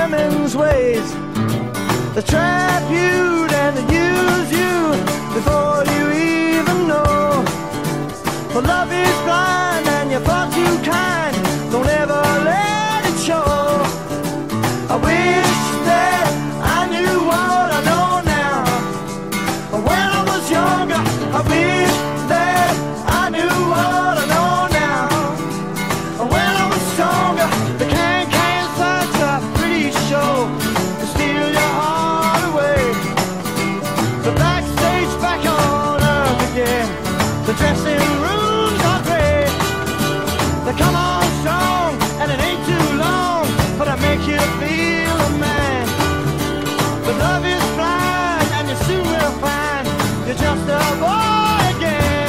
women's ways. They trap you and they use you before you even know. For love is blind and you're far too kind. Don't ever let it show. I wish that I knew what I know now. But when I was younger, I wish that I knew what I know now. And when I was stronger, the can fights a pretty show to steal your heart away. The backstage back on earth again. The dressing rooms are great. They come on strong and it ain't too long, but I make you feel a man. But love is blind and you soon will find you're just a boy again.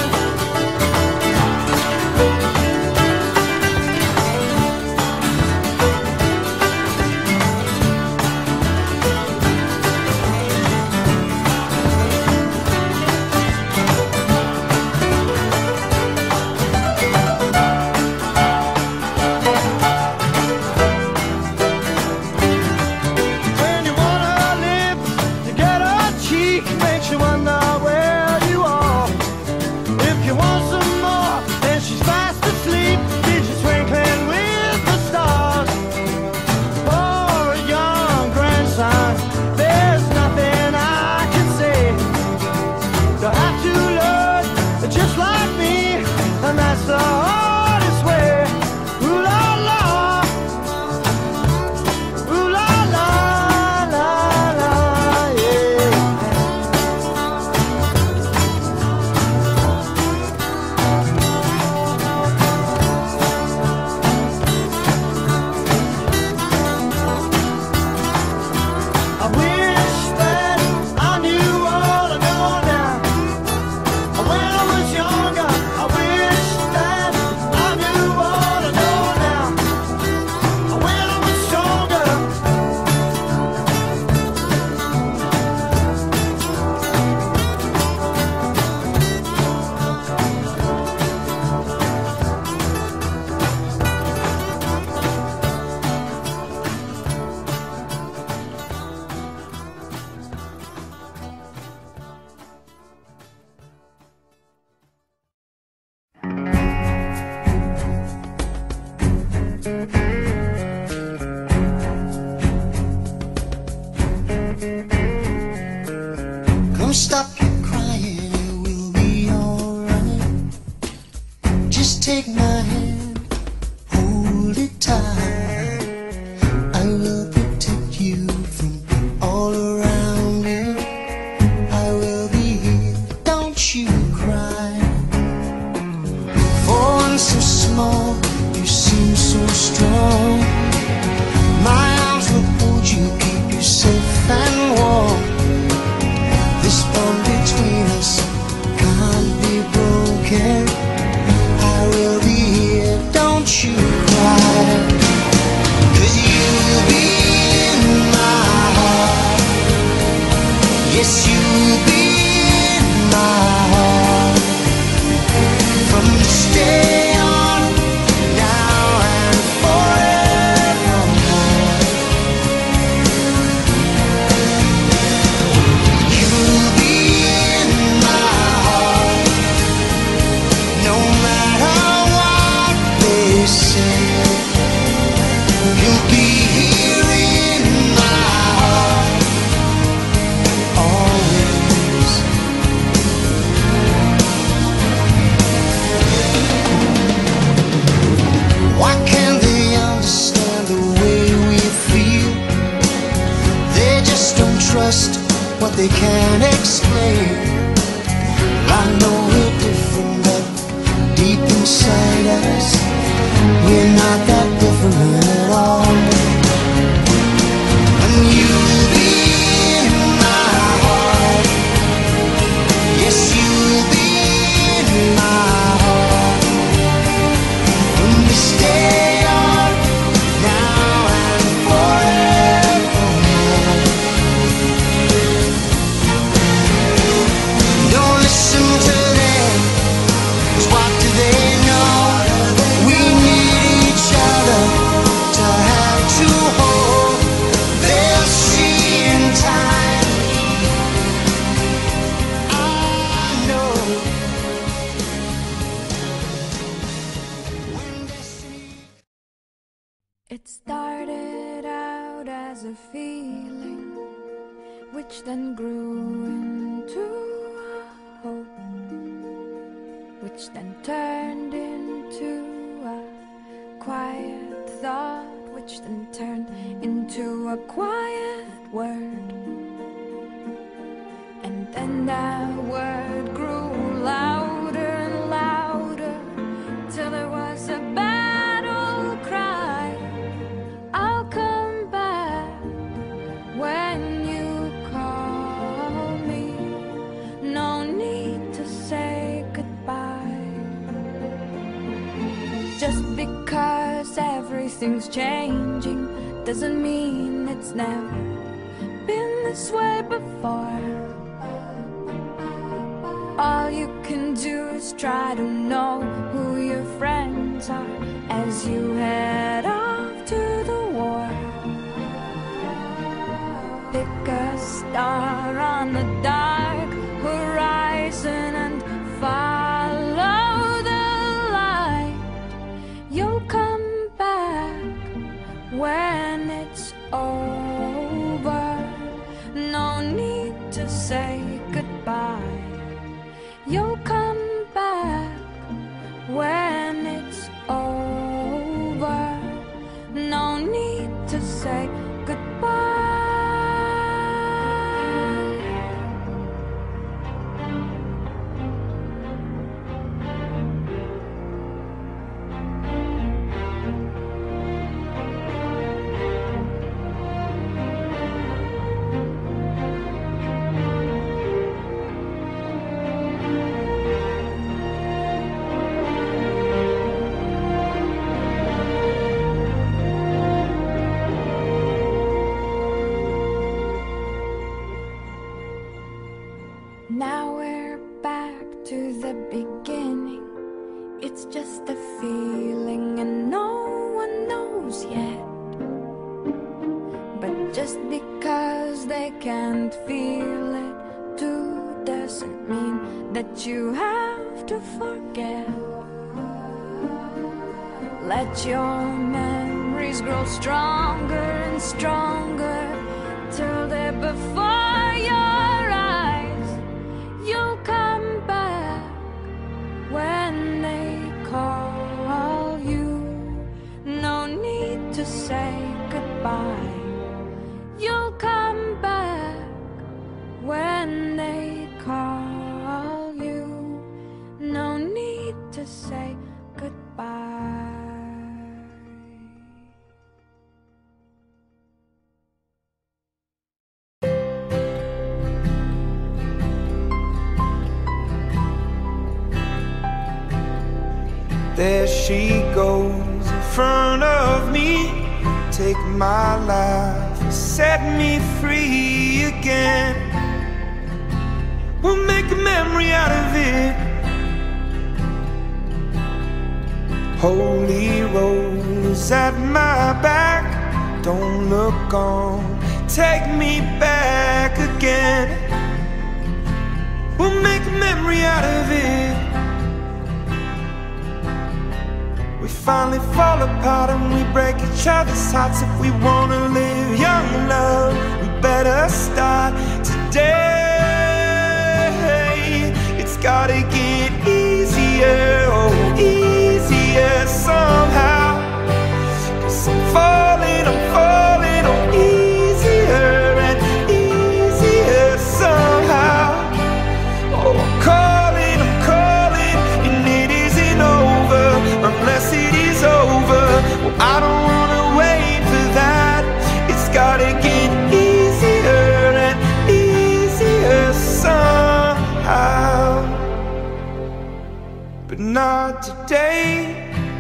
When you wanna live to get a cheek, makes you wonder where you are. If you want some more, then she's fast asleep. She's twinkling with the stars. For a young grandson, there's nothing I can say. You have to learn just like me, and that's the hardest way. Ooh la la, ooh la la, la la, yeah. I wish that I knew what I know now. When I was younger, I wish that I knew what I know now. When I was stronger. Come stop your crying, it will be alright. Just take my hand, hold it tight. I will protect you from all around you. I will be here, don't you cry. For one so small, you seem so strong. My arms will hold you, keep you safe and warm. This bond between us can't be broken. I will be here, don't you cry. 'Cause you'll be in my heart. Yes, you'll be in my heart. From this day on, now and forevermore. You'll be in my heart, no matter what they say. You'll be here in my heart, always. Why can't they understand the way we feel? They just don't trust what they can't explain. I know we're different, but deep inside us, we're not that different at all. And you'll be in my heart. Yes, you'll be in my heart. From this day on, now and forevermore. Don't listen to them, 'cause what do they know? We need each other. which then grew into a hope, which then turned into a quiet thought, which then turned into a quiet word. And then that word grew louder and louder, till there was a battle cry. I'll come back when you call me. No need to say goodbye. Just because everything's changing doesn't mean it's never been this way before. All you can do is try to know who your friends are as you head off to the war. Pick a star on the dark horizon and follow the light. You'll come back when it's over. No need to say goodbye. You'll come back when it's over. No need to say goodbye. Now we're back to the beginning. It's just a feeling and no one knows yet. But just because they can't feel it too doesn't mean that you have to forget. Let your memories grow stronger and stronger till they're before your eyes. You'll come back when they call you. No need to say goodbye. You'll come back when they call you. No need to say goodbye. There she goes in front of me. Take my life, set me free again. We'll make a memory out of it. Holy rollers at my back. Don't look on, take me back again. We'll make a memory out of it. We finally fall apart and we break each other's hearts. If we wanna live young and love, we better start today. It's gotta get easier, oh easier somehow. 'Cause I'm falling, oh easier and easier somehow. Oh, I'm calling, and it isn't over unless it is over. Well, I don't wanna wait for that. It's gotta get easier and easier somehow. But not today,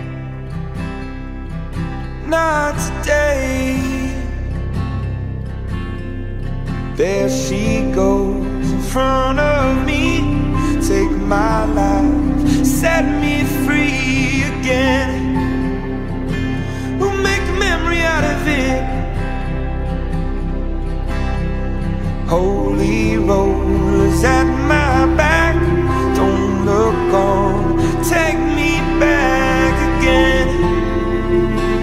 not today. There she goes in front of me. Take my life, set me free again. We'll make a memory out of it. Holy rollers at my back. Don't look on, take me back again.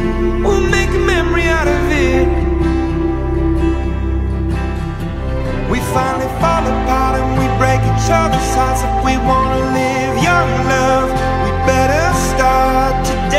We'll make a memory out of it. We finally fall apart and we break each other's hearts. If we wanna live young love, we better start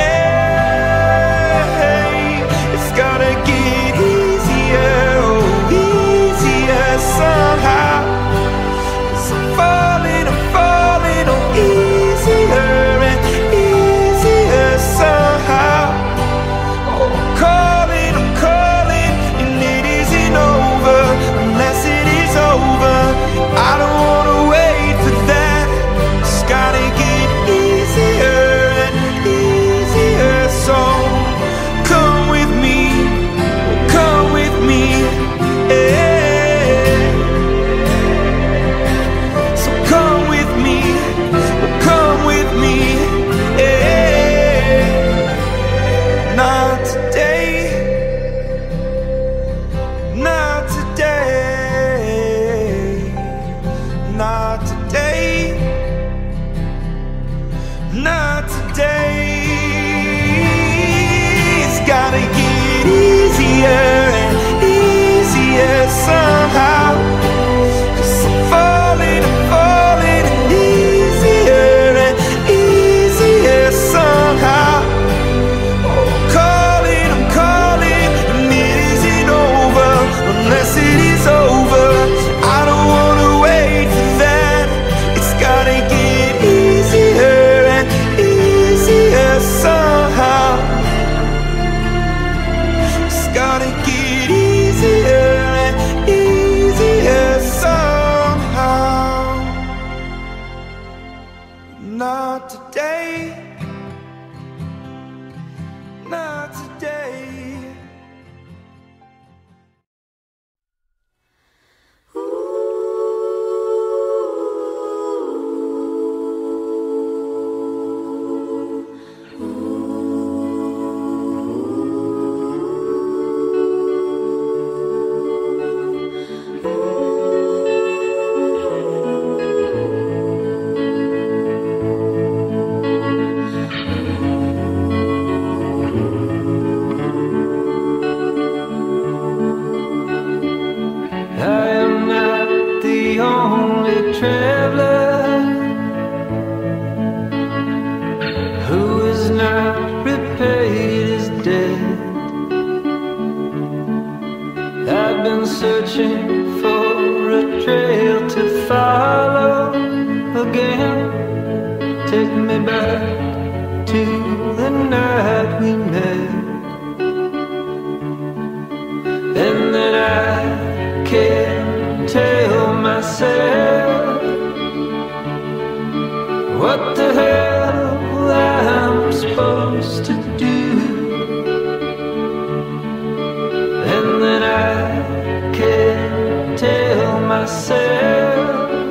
today. It's gotta get easier, oh, easier somehow. 'Cause I'm falling, oh, easier and easier somehow. Oh, I'm calling, and it isn't over unless it is over. I don't wanna wait for that. It's gotta get easier and easier. So come with me, yeah. So come with me, yeah. Not today, not today, not today, not today. It's gotta get easier and easier somehow. 'Cause I'm falling, and easier and easier somehow. Oh, I'm calling, and it isn't over unless it is over. I don't wanna wait for that. It's gotta get easier and easier somehow. It's gotta get easier and easier somehow. Not today, not today. I am not the only traveler who is not repaid his debt. I've been searching for a trail to follow again. Take me back to the night we met. And then I can't tell myself what the hell I'm supposed to do. And then I can't tell myself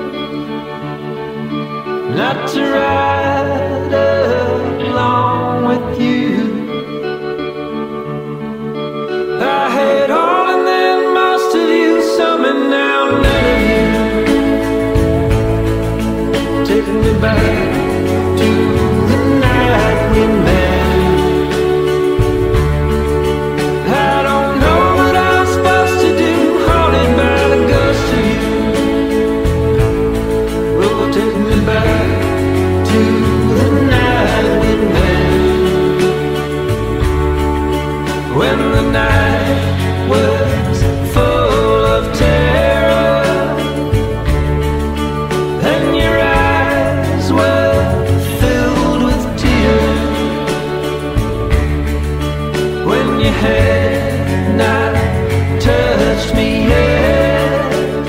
not to ride along with you. I had all and then most of you, some and now none of you. Take me back to the night we met. I don't know what I'm supposed to do, haunted by the ghost of you. Oh, take me back to the night we met. When the night was full of terror and your eyes were filled with tears. When you had not touched me yet.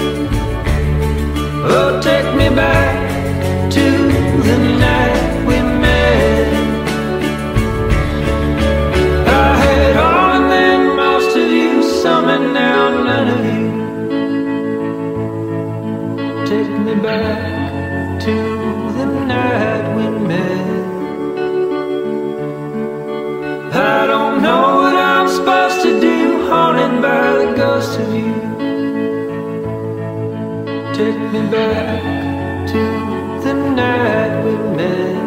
Oh, take me back to the night we met. I had all and then most of you, some and now none of you. Take me back to the night we met. I don't know what I'm supposed to do, haunted by the ghost of you. Take me back to the night we met.